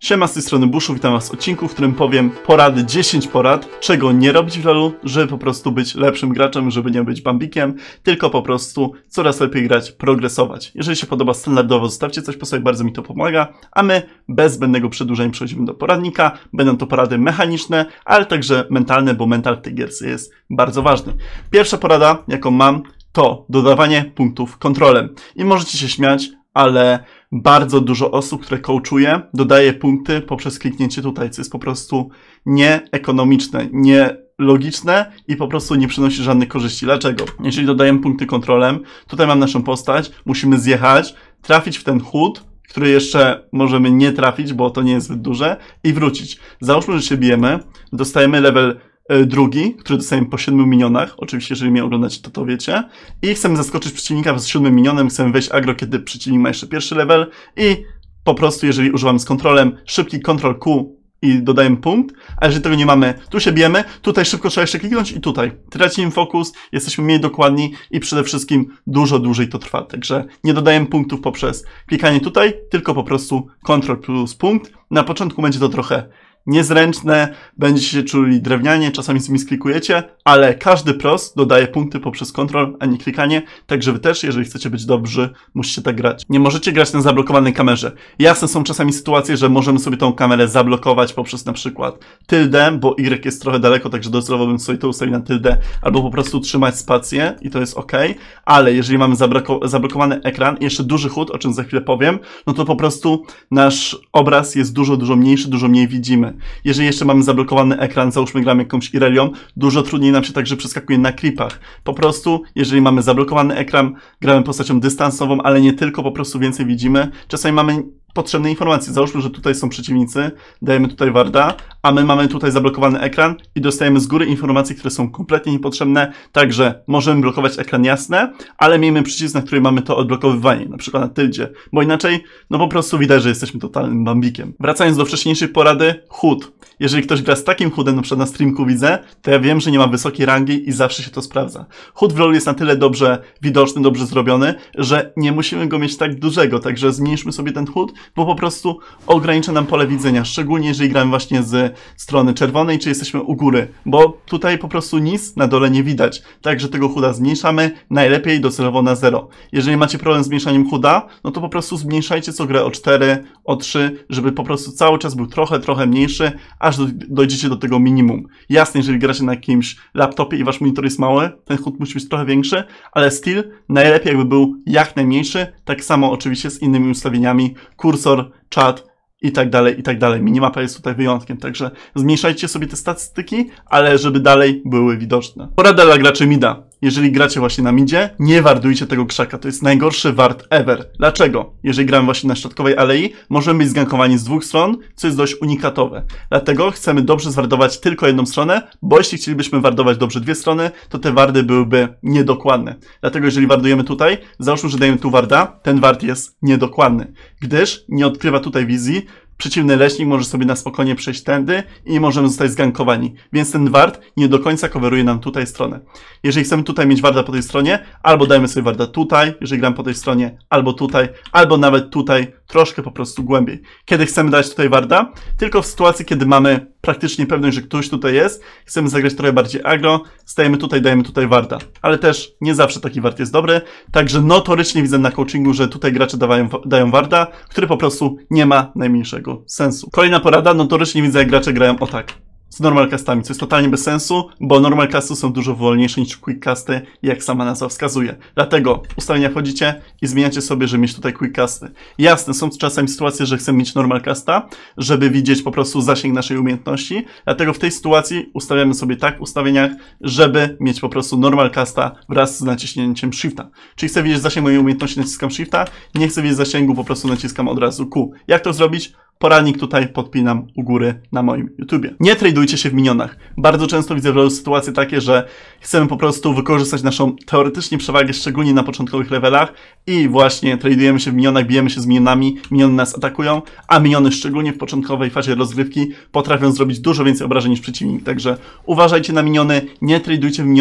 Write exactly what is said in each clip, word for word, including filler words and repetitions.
Siema, z tej strony Buszu, witam was w odcinku, w którym powiem porady, dziesięć porad, czego nie robić w LoLu, żeby po prostu być lepszym graczem, żeby nie być bambikiem, tylko po prostu coraz lepiej grać, progresować. Jeżeli się podoba standardowo, zostawcie coś po sobie, bardzo mi to pomaga, a my bez zbędnego przedłużenia przechodzimy do poradnika. Będą to porady mechaniczne, ale także mentalne, bo mental w tej gierce jest bardzo ważny. Pierwsza porada, jaką mam, to dodawanie punktów kontrolem. I możecie się śmiać, ale bardzo dużo osób, które coachuje, dodaje punkty poprzez kliknięcie tutaj, co jest po prostu nieekonomiczne, nielogiczne i po prostu nie przynosi żadnych korzyści. Dlaczego? Jeżeli dodajemy punkty kontrolem, tutaj mam naszą postać, musimy zjechać, trafić w ten chód, który jeszcze możemy nie trafić, bo to nie jest zbyt duże, i wrócić. Załóżmy, że się bijemy, dostajemy level drugi, który dostajemy po siedmiu minionach, oczywiście jeżeli mnie oglądacie, to to wiecie, i chcemy zaskoczyć przeciwnika z siódmym minionem, chcemy wejść aggro, kiedy przeciwnik ma jeszcze pierwszy level i po prostu jeżeli używamy z kontrolem, szybki kontrol Q i dodajemy punkt, a jeżeli tego nie mamy, tu się bijemy, tutaj szybko trzeba jeszcze kliknąć i tutaj tracimy fokus, jesteśmy mniej dokładni i przede wszystkim dużo dłużej to trwa, także nie dodajemy punktów poprzez klikanie tutaj, tylko po prostu kontrol plus punkt. Na początku będzie to trochę niezręczne, będziecie się czuli drewnianie, czasami z nimi sklikujecie, ale każdy pros dodaje punkty poprzez kontrol, a nie klikanie, także wy też, jeżeli chcecie być dobrzy, musicie tak grać. Nie możecie grać na zablokowanej kamerze. Jasne, są czasami sytuacje, że możemy sobie tą kamerę zablokować poprzez na przykład tyldę, bo Y jest trochę daleko, także docelowo bym sobie to ustawił na tyldę, albo po prostu trzymać spację i to jest ok, ale jeżeli mamy zablokowany ekran i jeszcze duży chód, o czym za chwilę powiem, no to po prostu nasz obraz jest dużo, dużo mniejszy, dużo mniej widzimy. Jeżeli jeszcze mamy zablokowany ekran, załóżmy gramy jakąś Irelią, dużo trudniej nam się także przeskakuje na creepach. Po prostu, jeżeli mamy zablokowany ekran, gramy postacią dystansową, ale nie tylko, po prostu więcej widzimy. Czasami mamy potrzebne informacje. Załóżmy, że tutaj są przeciwnicy, dajemy tutaj warda, a my mamy tutaj zablokowany ekran i dostajemy z góry informacje, które są kompletnie niepotrzebne, także możemy blokować ekran, jasne, ale miejmy przycisk, na którym mamy to odblokowywanie, na przykład na tyldzie, bo inaczej, no po prostu widać, że jesteśmy totalnym bambikiem. Wracając do wcześniejszej porady, chód. Jeżeli ktoś gra z takim chudem, na przykład na streamku widzę, to ja wiem, że nie ma wysokiej rangi i zawsze się to sprawdza. Chód w LoLu jest na tyle dobrze widoczny, dobrze zrobiony, że nie musimy go mieć tak dużego, także zmniejszmy sobie ten chód, bo po prostu ogranicza nam pole widzenia, szczególnie jeżeli gramy właśnie z strony czerwonej, czy jesteśmy u góry, bo tutaj po prostu nic na dole nie widać, także tego chuda zmniejszamy, najlepiej docelowo na zero. Jeżeli macie problem z zmniejszaniem chuda, no to po prostu zmniejszajcie co grę o cztery, o trzy, żeby po prostu cały czas był trochę, trochę mniejszy, aż dojdziecie do tego minimum. Jasne, jeżeli gracie na jakimś laptopie i wasz monitor jest mały, ten chód musi być trochę większy, ale still najlepiej jakby był jak najmniejszy, tak samo oczywiście z innymi ustawieniami, kursor, czat i tak dalej, i tak dalej. Minimapa jest tutaj wyjątkiem, także zmniejszajcie sobie te statystyki, ale żeby dalej były widoczne. Porada dla graczy mida. Jeżeli gracie właśnie na midzie, nie wardujcie tego krzaka. To jest najgorszy ward ever. Dlaczego? Jeżeli gramy właśnie na środkowej alei, możemy być zgankowani z dwóch stron, co jest dość unikatowe. Dlatego chcemy dobrze zwardować tylko jedną stronę, bo jeśli chcielibyśmy wardować dobrze dwie strony, to te wardy byłyby niedokładne. Dlatego jeżeli wardujemy tutaj, załóżmy, że dajemy tu warda, ten ward jest niedokładny, gdyż nie odkrywa tutaj wizji. Przeciwny leśnik może sobie na spokojnie przejść tędy i możemy zostać zgankowani. Więc ten ward nie do końca coveruje nam tutaj stronę. Jeżeli chcemy tutaj mieć warda po tej stronie, albo dajmy sobie warda tutaj, jeżeli gramy po tej stronie, albo tutaj, albo nawet tutaj, troszkę po prostu głębiej. Kiedy chcemy dać tutaj warda? Tylko w sytuacji, kiedy mamy praktycznie pewność, że ktoś tutaj jest, chcemy zagrać trochę bardziej aggro, stajemy tutaj, dajemy tutaj warda. Ale też nie zawsze taki ward jest dobry, także notorycznie widzę na coachingu, że tutaj gracze dają, dają warda, który po prostu nie ma najmniejszego sensu. Kolejna porada, notorycznie widzę, jak gracze grają o tak, z normal castami, co jest totalnie bez sensu, bo normal casty są dużo wolniejsze niż quick casty, jak sama nazwa wskazuje. Dlatego w ustawienia wchodzicie i zmieniacie sobie, żeby mieć tutaj quick casty. Jasne, są czasami sytuacje, że chcemy mieć normal casta, żeby widzieć po prostu zasięg naszej umiejętności, dlatego w tej sytuacji ustawiamy sobie tak w ustawieniach, żeby mieć po prostu normal casta wraz z naciśnięciem shifta. Czyli chcę widzieć zasięg mojej umiejętności, naciskam shifta, nie chcę widzieć zasięgu, po prostu naciskam od razu Q. Jak to zrobić? Poradnik tutaj podpinam u góry na moim YouTubie. Nie tradujcie się w minionach. Bardzo często widzę w LoLu sytuacje takie, że chcemy po prostu wykorzystać naszą teoretycznie przewagę, szczególnie na początkowych levelach i właśnie tradujemy się w minionach, bijemy się z minionami, miniony nas atakują, a miniony szczególnie w początkowej fazie rozgrywki potrafią zrobić dużo więcej obrażeń niż przeciwnik. Także uważajcie na miniony, nie tradujcie w minionach,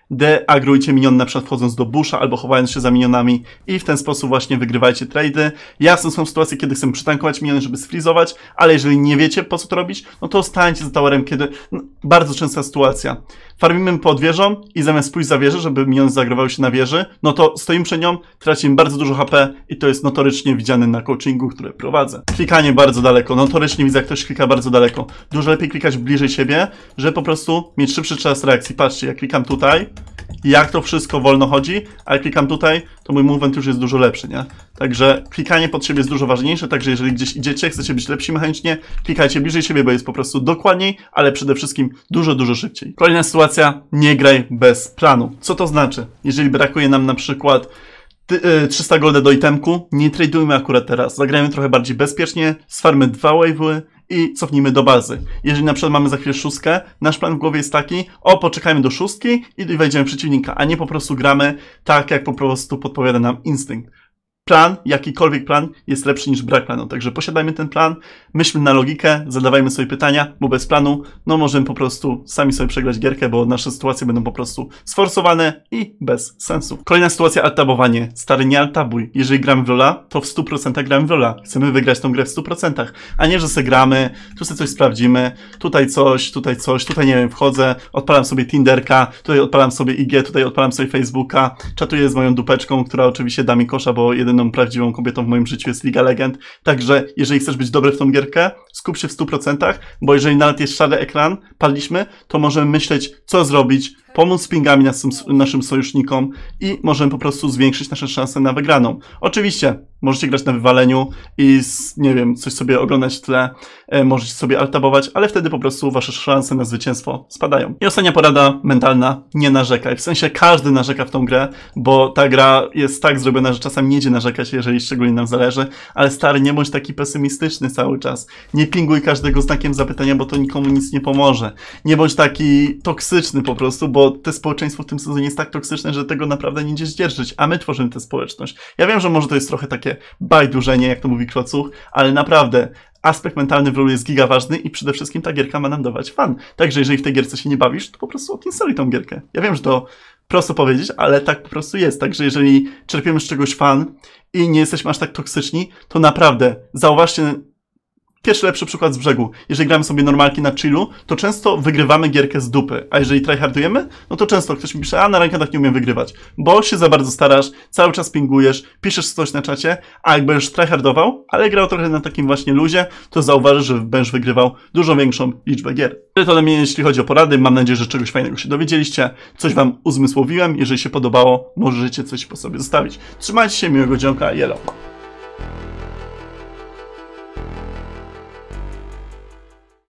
deagrujcie minion na przykład wchodząc do busha albo chowając się za minionami i w ten sposób właśnie wygrywajcie trady. Jasne są sytuacje, kiedy chcemy przytankować miniony, żeby sfrizować, ale jeżeli nie wiecie, po co to robić, no to stańcie za towerem, kiedy... No, bardzo częsta sytuacja. Farmimy pod wieżą i zamiast pójść za wieżę, żeby miniony zaagrowały się na wieży, no to stoimy przy nią, tracimy bardzo dużo H P i to jest notorycznie widziane na coachingu, które prowadzę. Klikanie bardzo daleko, notorycznie widzę, jak ktoś klika bardzo daleko. Dużo lepiej klikać bliżej siebie, żeby po prostu mieć szybszy czas reakcji. Patrzcie, jak klikam tutaj, jak to wszystko wolno chodzi, a jak klikam tutaj, to mój movement już jest dużo lepszy, nie? Także klikanie pod siebie jest dużo ważniejsze, także jeżeli gdzieś idziecie, chcecie być lepsi mechanicznie, klikajcie bliżej siebie, bo jest po prostu dokładniej, ale przede wszystkim dużo, dużo szybciej. Kolejna sytuacja, nie graj bez planu. Co to znaczy? Jeżeli brakuje nam na przykład trzysta golda do itemku, nie tradujmy akurat teraz, zagrajmy trochę bardziej bezpiecznie, sfarmy dwa wave'y i cofnijmy do bazy. Jeżeli na przykład mamy za chwilę szóstkę, nasz plan w głowie jest taki, o, poczekajmy do szóstki i wejdziemy w przeciwnika, a nie po prostu gramy tak, jak po prostu podpowiada nam instynkt. Plan, jakikolwiek plan, jest lepszy niż brak planu. Także posiadajmy ten plan, myślmy na logikę, zadawajmy sobie pytania, bo bez planu, no możemy po prostu sami sobie przegrać gierkę, bo nasze sytuacje będą po prostu sforsowane i bez sensu. Kolejna sytuacja, altabowanie. Stary, nie altabuj. Jeżeli gramy w LoL'a, to w stu procentach gramy w LoL'a. Chcemy wygrać tą grę w stu procentach, a nie, że se gramy, tu sobie coś sprawdzimy, tutaj coś, tutaj coś, tutaj nie wiem, wchodzę, odpalam sobie Tinderka, tutaj odpalam sobie I G, tutaj odpalam sobie Facebooka, czatuję z moją dupeczką, która oczywiście da mi kosza, bo jeden prawdziwą kobietą w moim życiu jest Liga Legend. Także jeżeli chcesz być dobry w tą gierkę, skup się w stu procentach, bo jeżeli nawet jest szary ekran, padliśmy, to możemy myśleć, co zrobić, pomóc z pingami naszym, naszym sojusznikom i możemy po prostu zwiększyć nasze szanse na wygraną. Oczywiście, możecie grać na wywaleniu i, nie wiem, coś sobie oglądać w tle, e, możecie sobie altabować, ale wtedy po prostu wasze szanse na zwycięstwo spadają. I ostatnia porada mentalna, nie narzekaj. W sensie każdy narzeka w tą grę, bo ta gra jest tak zrobiona, że czasami nie idzie narzekać, jeżeli szczególnie nam zależy, ale stary, nie bądź taki pesymistyczny cały czas. Nie pinguj każdego znakiem zapytania, bo to nikomu nic nie pomoże. Nie bądź taki toksyczny po prostu, bo te społeczeństwo w tym sezonie jest tak toksyczne, że tego naprawdę nie idzie zdzierżyć, a my tworzymy tę społeczność. Ja wiem, że może to jest trochę takie bajdurzenie, jak to mówi Klocuch, ale naprawdę aspekt mentalny w LoL'u jest giga ważny i przede wszystkim ta gierka ma nam dawać fan. Także jeżeli w tej gierce się nie bawisz, to po prostu odinstaluj tą gierkę. Ja wiem, że to prosto powiedzieć, ale tak po prostu jest. Także jeżeli czerpiemy z czegoś fan i nie jesteśmy aż tak toksyczni, to naprawdę zauważcie pierwszy lepszy przykład z brzegu. Jeżeli gramy sobie normalki na chillu, to często wygrywamy gierkę z dupy, a jeżeli tryhardujemy, no to często ktoś mi pisze, a na rankadach nie umiem wygrywać, bo się za bardzo starasz, cały czas pingujesz, piszesz coś na czacie, a jak będziesz tryhardował, ale grał trochę na takim właśnie luzie, to zauważysz, że będziesz wygrywał dużo większą liczbę gier. Tyle to ode mnie, jeśli chodzi o porady. Mam nadzieję, że czegoś fajnego się dowiedzieliście, coś wam uzmysłowiłem. Jeżeli się podobało, możecie coś po sobie zostawić. Trzymajcie się, miłego dzionka, yellow.